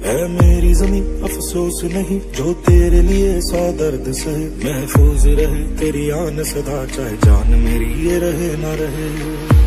है मेरी जमीन अफसोस नहीं जो तेरे लिए 100 दर्द सहे। महफूज रहे तेरी आन सदा चाहे जान मेरी ये रहे ना रहे।